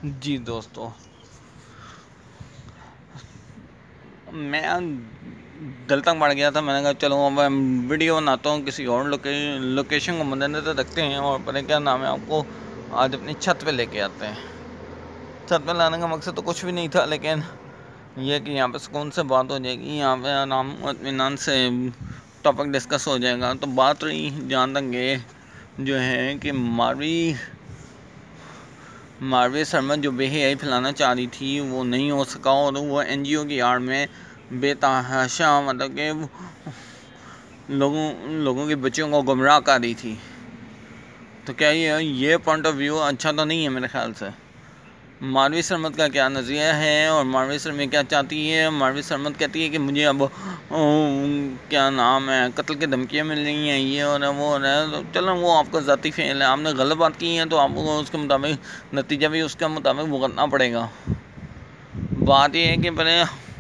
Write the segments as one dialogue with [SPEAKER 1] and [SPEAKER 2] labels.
[SPEAKER 1] जी दोस्तों, मैं दिल तक बढ़ गया था। मैंने कहा चलो अब मैं वीडियो बनाता हूँ, किसी और लोकेशन को मद्देनजर रखते हैं और पर क्या नाम है, आपको आज अपनी छत पे लेके आते हैं। छत पे लाने का मकसद तो कुछ भी नहीं था, लेकिन यह कि यहाँ पे सुकून से बात हो जाएगी, यहाँ पे आराम इत्मीनान से टॉपिक डिस्कस हो जाएगा। तो बात रही जहाँ तक ये जो है कि मारवी शर्मा जो बेहयाई फैलाना चाह रही थी वो नहीं हो सका, और वो एनजीओ की आड़ में बेतहाशा मतलब कि लोगों के बच्चों को गुमराह कर रही थी। तो क्या ये पॉइंट ऑफ व्यू अच्छा तो नहीं है मेरे ख्याल से। मारवी सरमत का क्या नज़रिया है और मारवी सरमत क्या चाहती है। मारवी सरमत कहती है कि मुझे अब क्या नाम है कत्ल की धमकियाँ मिल रही हैं, ये हो रहा है वो हो रहा है। तो चलो वो आपका ज़ाती फेल है, आपने गलत बात की है तो आपको उसके मुताबिक नतीजा भी उसके मुताबिक भुगतना पड़ेगा। बात यह है कि पहले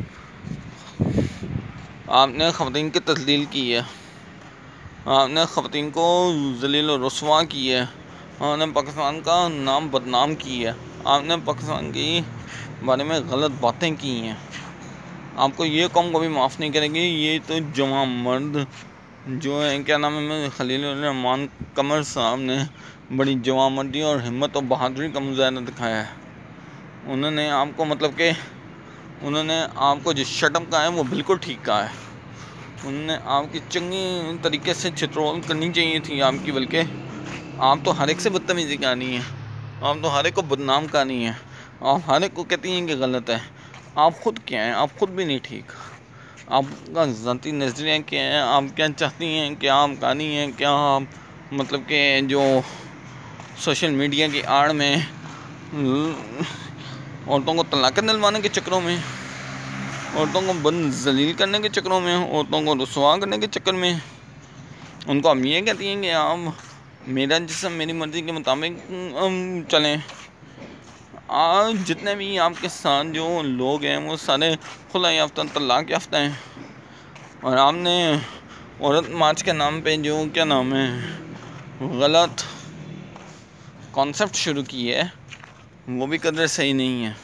[SPEAKER 1] आपने ख़वातीन की तस्लील की है, आपने ख़वातीन को ज़लील और रुस्वा की है, आपने पाकिस्तान का नाम बदनाम की है, आपने पाकिस्तान के बारे में गलत बातें की हैं। आपको ये कौम कभी माफ़ नहीं करेगी। ये तो जवां मर्द जो है क्या नाम है खलील रहमान कमर साहब ने बड़ी जवां मर्दी और हिम्मत और बहादुरी का मुजाहरा दिखाया है। उन्होंने आपको मतलब कि उन्होंने आपको जो शटअप कहा है वो बिल्कुल ठीक कहा है। उन्होंने आपकी चंगी तरीके से चित्रोल करनी चाहिए थी आपकी, बल्कि आप तो हर एक से बदतमीज़ी करनी है, आप तो हर एक को बदनाम करनी है, आप हर एक को कहती हैं कि गलत है। आप खुद क्या हैं? आप खुद भी नहीं ठीक। आपका ज़ाती नज़रिया क्या है? आप क्या चाहती हैं, क्या आप कहानी हैं, क्या आप मतलब कि जो सोशल मीडिया की आड़ में औरतों को तलाक़ें दिलवाने के चक्करों में, औरतों को बंद जलील करने के चक्करों में, औरतों को रुसवा करने के चक्कर में उनको हम ये कहती हैं कि आप मेरा जिस्म मेरी मर्ज़ी के मुताबिक चलें। आज जितने भी आपके साथ जो लोग हैं वो सारे खुला याफ्ता तलाक़ याफ्ता हैं, और आपने औरत मार्च के नाम पे जो क्या नाम है गलत कॉन्सेप्ट शुरू की है वो भी कदर सही नहीं है।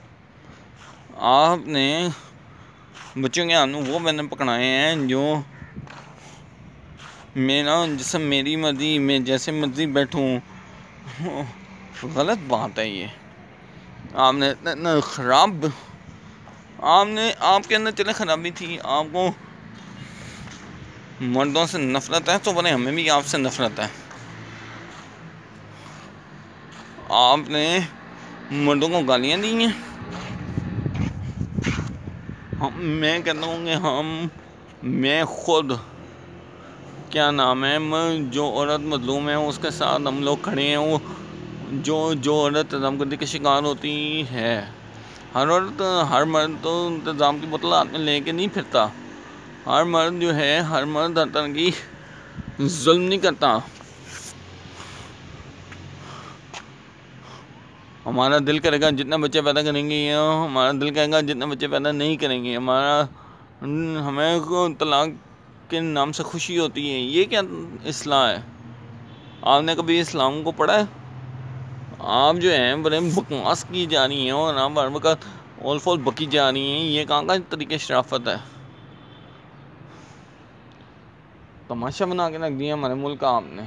[SPEAKER 1] आपने बच्चों के हाथ वो मैंने पकड़ाए हैं जो मेरा जिसम मेरी मर्ज़ी में जैसे मर्ज़ी बैठूं। गलत बात है ये। आपने इतना ख़राब आपने आपके अंदर चले ख़राबी थी, आपको मर्दों से नफ़रत है तो बने हमें भी आपसे नफ़रत है। आपने मर्दों को गालियाँ दी हैं। मैं कहता हूँ कि मैं खुद क्या नाम है जो औरत मज़लूम है उसके साथ हम लोग खड़े हैं। वो जो औरत दमगर्दी की शिकार होती है, हर औरत हर मर्द तो इंतज़ाम की बोतल हाथ में लेके नहीं फिरता। हर मर्द जो है हर मर्द हर तरह की जुल्म नहीं करता। हमारा दिल करेगा जितना बच्चे पैदा करेंगे, हमारा दिल करेगा जितना बच्चे पैदा नहीं करेंगे। हमें तलाक के नाम से खुशी होती है। ये क्या इस्लाम है? आपने कभी इस्लाम को पढ़ा है? आप जो हैं बड़े बकवास की जा रही हैं और आप हर वक्त ऑल फॉल बकी जा रही हैं। ये कहाँ का तरीके शराफत है? तमाशा बना के रख दिया हमारे मुल्क का आपने।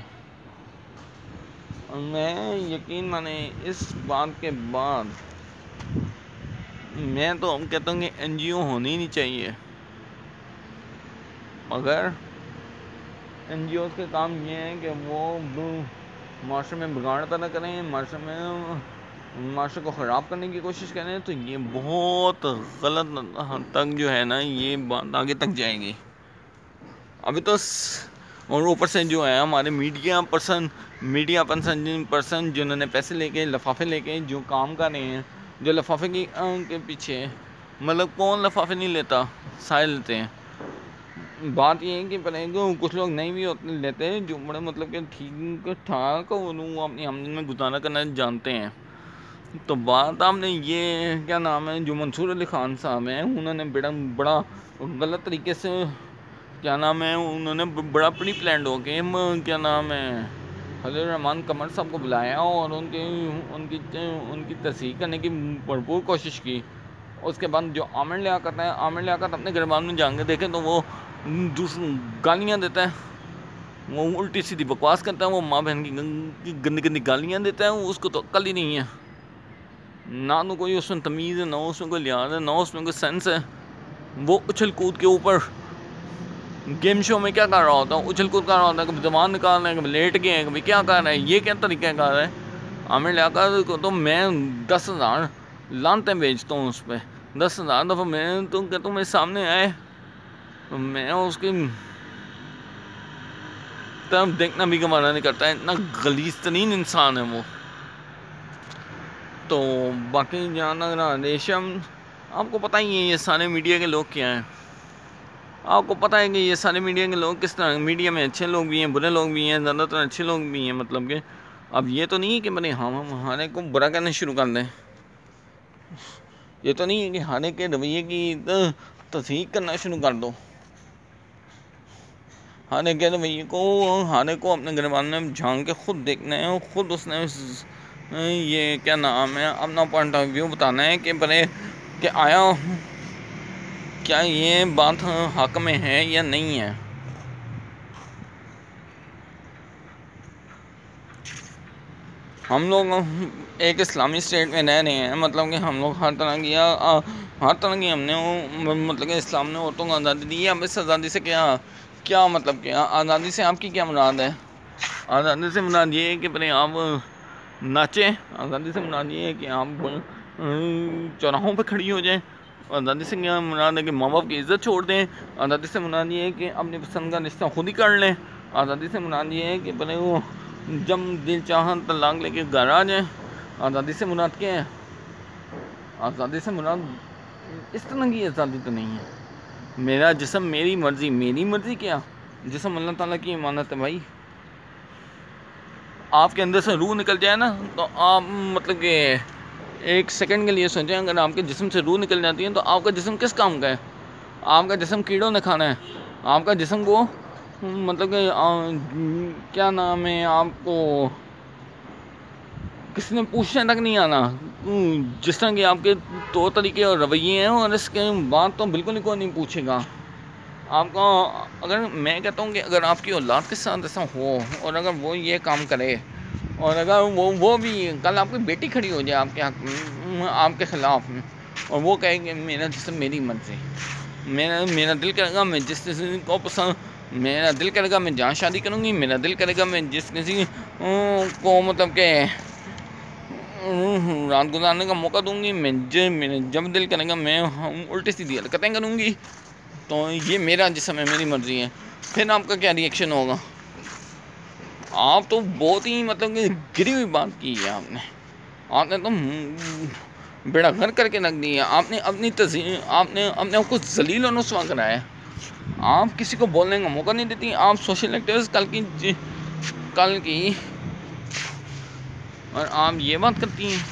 [SPEAKER 1] मैं यकीन माने इस बात के बाद मैं तो कहता हूँ कि एनजीओ होनी ही नहीं चाहिए। अगर एनजीओ के काम ये है कि वो माशरे में बिगाड़ पैदा करें, माशरे को ख़राब करने की कोशिश करें, तो ये बहुत गलत हद तक जो है ना ये बात आगे तक जाएगी। अभी तो और ऊपर से जो है हमारे मीडिया पर्सन जिन्होंने पैसे लेके लिफाफे लेके जो काम कर रहे हैं, जो लिफाफे के पीछे मतलब कौन लिफाफे नहीं लेता, सारे लेते हैं। बात ये है कि पहले कुछ लोग नहीं भी लेते जो बड़े मतलब कि ठीक ठाक वो अपनी आमदनी में गुजारा करना जानते हैं। तो बात आपने ये क्या नाम है जो मंसूर अली ख़ान साहब हैं, उन्होंने बड़ा गलत तरीके से क्या नाम है उन्होंने बड़ा प्री प्लान हो के क्या नाम है खलील रहमान कमर साहब को बुलाया और उनकी उनकी उनकी तस्दीक करने की भरपूर कोशिश की। उसके बाद जो आमिर लियाकत है, आमिर लियाकत अपने गिरबान में जाएंगे देखें तो वो गालियाँ देता है, वो उल्टी सीधी बकवास करता है, वो माँ बहन की गंदी गंदी गालियाँ देता है। उसको तो अक्ल ही नहीं है, ना तो कोई उसमें तमीज़ है, ना उसमें कोई लिहाज है, ना उसमें कोई सेंस है। वो उछल कूद के ऊपर गेम शो में क्या कर रहा होता है, उछल कूद कर रहा होता है, कभी जबान निकाल रहे हैं, कभी लेट गए हैं, कभी क्या कर रहे हैं। ये क्या तरीका कर रहा है। आमिर लियाकत को तो मैं 10,000 लानतें भेजता हूँ उस पर, 10,000 दफ़ा मैं तो कहता हूँ मेरे सामने आए तो मैं उसकी तरफ देखना भी गवारा नहीं करता है। इतना गलीज़ तरीन इंसान है वो। तो बाकी जहाँ तक रेशम, आपको पता ही है ये सारे मीडिया के लोग क्या हैं। आपको पता है कि ये सारे मीडिया के लोग किस तरह, मीडिया में अच्छे लोग भी हैं, बुरे लोग भी हैं, ज़्यादातर अच्छे लोग भी हैं। मतलब कि अब ये तो नहीं है कि मैंने हम हमारे को बुरा करना शुरू कर दें। ये तो नहीं है कि हारे के रवैये की तस्दीक करना शुरू कर दो। हारे के रवैये को, हारे को अपने गिरबान में झांक के खुद देखना है और ख़ुद उसने ये क्या नाम है अपना पॉइंट ऑफ व्यू बताना है कि बड़े कि आया क्या ये बात हक में है या नहीं है। हम लोग एक इस्लामी स्टेट में रह रहे हैं, मतलब कि हम लोग हर तरह की हमने मतलब कि इस्लाम ने औरतों को आज़ादी दी है। अब इस आज़ादी से क्या मतलब क्या आज़ादी से आपकी क्या मुराद है। आज़ादी से मुराद ये है कि भाई आप नाचें, आज़ादी से मुराद ये है कि आप चौराहों पर खड़ी हो जाएं। आज़ादी से क्या मुराद है कि माँ बाप की इज़्ज़त छोड़ दें। आज़ादी से मुराद ये है कि अपनी पसंद का रिश्ता खुद ही कर लें। आज़ादी से मुराद ये है कि भले वो जब दिल चाह तलाक लेके घर आ जाए। आज़ादी से मुराद क्या है। आज़ादी से मुराद इस तरह की आज़ादी तो नहीं है। मेरा जिस्म मेरी मर्ज़ी, मेरी मर्ज़ी क्या, जिस्म अल्लाह ताला की इमानत है भाई। आपके अंदर से रूह निकल जाए ना तो आप मतलब कि एक सेकंड के लिए सोचें, अगर आपके जिस्म से रूह निकल जाती है तो आपका जिस्म किस काम का है। आपका जिस्म कीड़ों ने खाना है। आपका जिस्म को मतलब कि क्या नाम है, आपको किसी ने पूछने तक नहीं आना। जिस तरह के आपके तौर तरीके और रवैये हैं, और इसके बाद तो बिल्कुल ही कोई नहीं पूछेगा आपका। अगर मैं कहता हूँ कि अगर आपकी औलाद के साथ ऐसा हो और अगर वो ये काम करे और अगर वो भी कल आपकी बेटी खड़ी हो जाए आपके हक आपके ख़िलाफ़ में और वो कहे कि मेरा जिस्म मेरी मर्ज़ी, मेरा दिल करेगा मैं जिस किसी को पसंद, मेरा दिल करेगा मैं जहाँ शादी करूँगी, मेरा दिल करेगा मैं जिस किसी को मतलब के रात गुजारने का मौका दूँगी, मेरा जब दिल करेगा मैं उल्टी सीधी हरकतें करूँगी, तो ये मेरा जिस्म है, मेरी मर्ज़ी है। फिर आपका क्या रिएक्शन होगा। आप तो बहुत ही मतलब कि गिरी हुई बात की है आपने तो बेड़ा घर करके रख दी है। आपने अपनी आपने अपने आपको जलील और रुस्वा कराया है। आप किसी को बोलने का मौका नहीं देती। आप सोशल एक्टिविस्ट कल की और आप ये बात करती हैं।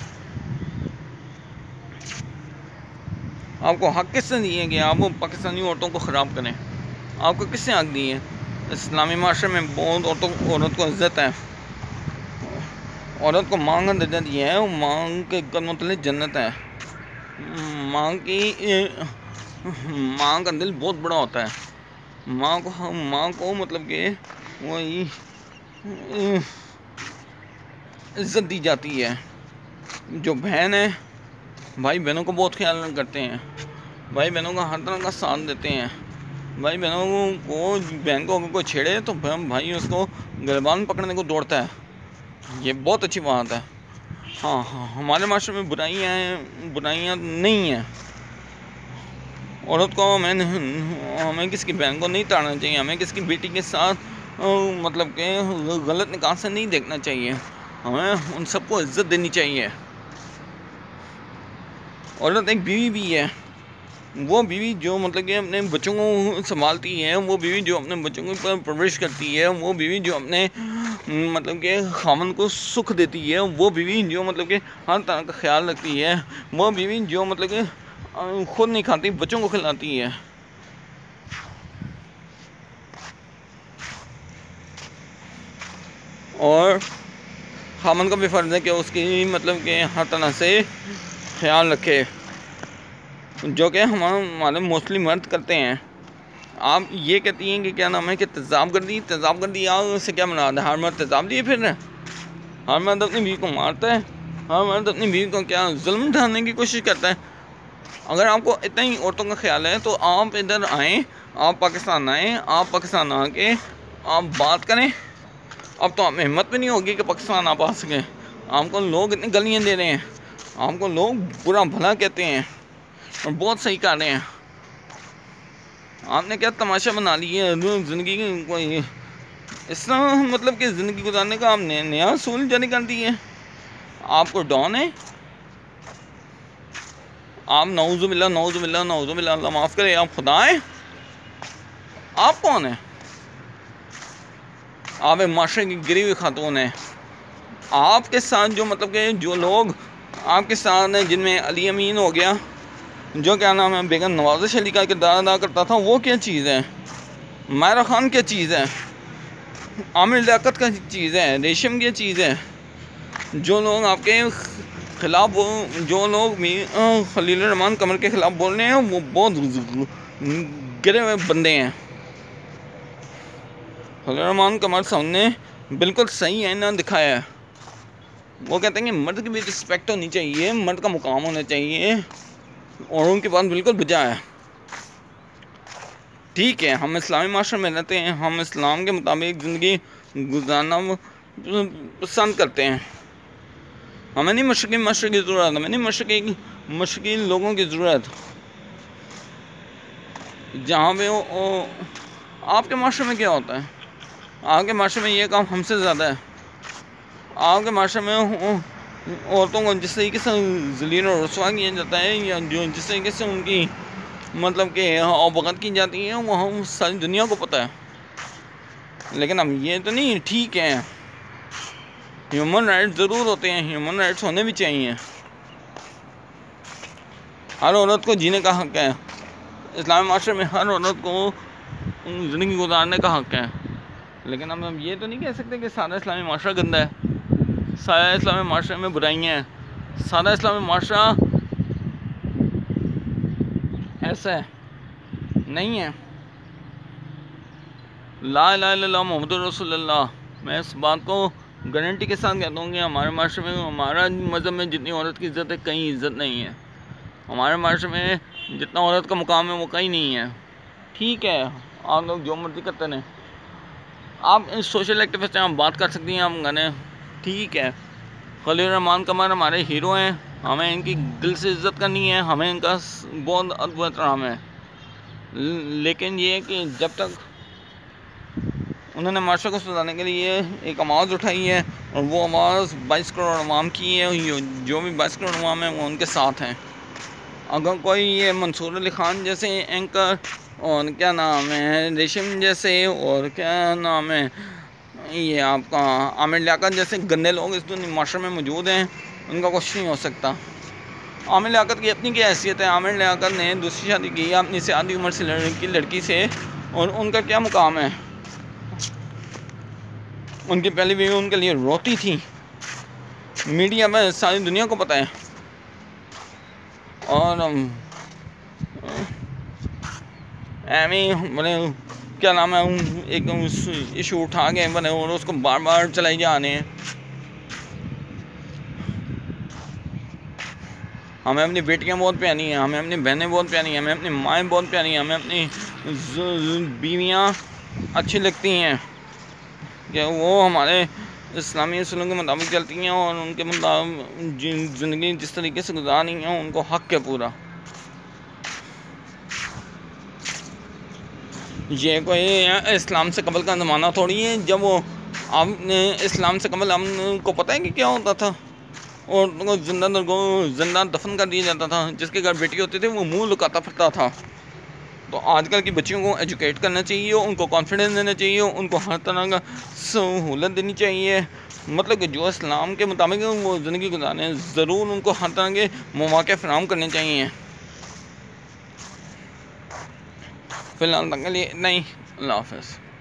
[SPEAKER 1] आपको हक किसने दिए है कि आप वो पाकिस्तानी औरतों को ख़राब करें। आपको किसने हक दिए है। इस्लामी माशरे में बहुत औरत को इज़्ज़त है। औरत को माँ का दर्जा दिया है, माँ के कदमों तले जन्नत है। माँ का दिल बहुत बड़ा होता है। माँ को मतलब कि वही इज़्ज़त दी जाती है। जो बहन है, भाई बहनों को बहुत ख्याल करते हैं, भाई बहनों का हर तरह का साथ देते हैं। भाई बहनों को बहन को अगर कोई छेड़े तो भाई उसको गिरबान पकड़ने को दौड़ता है। ये बहुत अच्छी बात है। हाँ, हमारे माशरे में बुराइयाँ नहीं हैं। औरत को हमें किसी बहन को नहीं ताड़ना चाहिए। हमें किसी बेटी के साथ मतलब कि गलत निकाह से नहीं देखना चाहिए। हमें उन सबको इज़्ज़त देनी चाहिए। औरत एक बीवी भी है। वो बीवी जो मतलब कि अपने बच्चों को संभालती है, वो बीवी जो अपने बच्चों की परवरिश करती है, वो बीवी जो अपने मतलब कि खामन को सुख देती है, वो बीवी जो मतलब कि हर तरह का ख्याल रखती है, वो बीवी जो मतलब कि खुद नहीं खाती बच्चों को खिलाती है। और खामन का भी फ़र्ज़ है कि उसकी मतलब कि हर तरह से ख्याल रखे, जो कि हमारे मोस्टली मर्द करते हैं। आप ये कहती हैं कि क्या नाम है कि तेज़ाब कर दी उससे क्या मुराद है? हर मर्द तेज़ाब लिए फिर रहे हैं? हर मर्द अपनी बीवी को मारता है, हर मर्द अपनी बीवी को क्या जुल्म ढाने की कोशिश करता है? अगर आपको इतना ही औरतों का ख्याल है तो आप इधर आएँ, आप पाकिस्तान आएँ, आप पाकिस्तान आके आप बात करें। अब तो आप में हिम्मत भी नहीं होगी कि पाकिस्तान आप आ सकें। आपको लोग इतनी गालियाँ दे रहे हैं, आपको लोग बुरा भला कहते हैं और बहुत सही कर रहे हैं। आपने क्या तमाशा बना लिया है ज़िंदगी की? कोई इस तरह मतलब कि ज़िंदगी गुजारने का आपने नया असूल जारी कर दिए है। आपको डॉन है, आप नऊज़ुबिल्लाह अल्लाह माफ़ करे, आप खुदा हैं? आप कौन है? आप एक माशरे की गिरी हुई खातून है। आपके साथ जो मतलब कि जो लोग आपके साथ हैं, जिनमें अली अमीन हो गया, जो क्या नाम है बेगम नवाज़िश अली का किरदार अदा करता था, वो क्या चीज़ है? मायरा खान क्या चीज़ है? आमिर लियाकत का चीज़ है? रेशम क्या चीज़ है? जो लोग आपके ख़िलाफ़, जो लोग खलील रहमान कमर के ख़िलाफ़ बोल रहे हैं, वो बहुत गिरे हुए बंदे हैं। खलील रहमान कमर साहब ने बिल्कुल सही आईना दिखाया है। वो कहते हैं कि मर्द की भी रिस्पेक्ट होनी चाहिए, मर्द का मुकाम होना चाहिए, और उनकी बात बिल्कुल बजा है। ठीक है, हम इस्लामी माशरे में रहते हैं, हम इस्लाम के मुताबिक ज़िंदगी गुजारना पसंद करते हैं। हमें नहीं मशरक़ी माशरे की ज़रूरत, हमें नहीं मशरक़ी लोगों की ज़रूरत। जहाँ पे आपके माशरे में क्या होता है? आपके माशरे में ये काम हमसे ज़्यादा है। आपके माशरे में औरतों को जिस तरीके से ज़लील और रुसवा किया जाता है, या जो जिस तरीके से उनकी मतलब कि अवगत की जाती है, वो हम सारी दुनिया को पता है। लेकिन अब ये तो नहीं ठीक है, ह्यूमन राइट्स ज़रूर होते हैं, ह्यूमन राइट्स होने भी चाहिए। हर औरत को जीने का हक़ है। इस्लामी माशरे में हर औरत को ज़िंदगी गुजारने का हक़ है। लेकिन हम ये तो नहीं कह सकते कि सारा इस्लामी माशरा गंदा है, सारा इस्लामी माशरे में बुराइयाँ हैं, सारा इस्लामी माशरा ऐसा है, नहीं है। ला इलाहा इल्लल्लाह मुहम्मदुर रसूलुल्लाह, मैं इस बात को गारंटी के साथ कहता हूँ कि हमारे माशरे में, हमारा मज़हब में जितनी औरत की इज़्ज़त है, कहीं इज़्ज़त नहीं है। हमारे माशरे में जितना औरत का मुकाम है, वो कहीं नहीं है। ठीक है, आप लोग जो मर्ज़ी करते रहें, आप सोशल एक्टिविस्ट हैं, आप बात कर सकती हैं, आप गाने, ठीक है। खलील रहमान कमर हमारे हीरो हैं, हमें इनकी दिल से इज़्ज़त करनी है, हमें इनका बहुत अदब एहतराम है। लेकिन ये कि जब तक उन्होंने माशरे को सुधारने के लिए एक आवाज़ उठाई है, और वो आवाज़ 22 करोड़ अवाम की है, जो भी 22 करोड़ अवाम है वो उनके साथ हैं। अगर कोई ये मंसूर अली ख़ान जैसे एंकर, और क्या नाम है रेशम जैसे, और क्या नाम है ये आपका आमिर लियाकत जैसे गंदे लोग इस दुनिया माशरे में मौजूद हैं, उनका कुछ नहीं हो सकता। आमिर लियाकत की अपनी क्या हैसियत है? आमिर लियाकत ने दूसरी शादी की अपनी से आधी उम्र से लड़की से, और उनका क्या मुकाम है? उनकी पहली बीवी उनके लिए रोती थी, मीडिया में सारी दुनिया को पता है। और मैंने क्या नाम है एक इशू उठा के बने और उसको बार बार चलाई जाने हैं। हमें अपनी बेटियां बहुत प्यारी हैं, हमें अपनी बहनें बहुत प्यारी हैं, हमें अपनी माएँ बहुत प्यारी हैं, हमें अपनी बीवियां अच्छी लगती हैं कि वो हमारे इस्लामी उसूलों के मुताबिक चलती हैं, और उनके मुताबिक ज़िंदगी जिस तरीके से गुजार रही हैं उनको हक़ है पूरा। ये कोई इस्लाम से कबल का ज़माना थोड़ी है, जब वो आपने इस्लाम से कबल हमको पता है कि क्या होता था, और उनको जिंदा दफन कर दिया जाता था। जिसके घर बेटी होते थे वो मुंह लुकाता फिरता था। तो आजकल की बच्चियों को एजुकेट करना चाहिए, उनको कॉन्फिडेंस देना चाहिए, उनको हर तरह का सहूलत देनी चाहिए। मतलब कि जो इस्लाम के मुताबिक वो ज़िंदगी गुजारें, ज़रूर उनको हर तरह के मौके फराहम करने चाहिए। फ़िलहाल तक के लिए इतना ही। अल्लाह हाफ़िज़।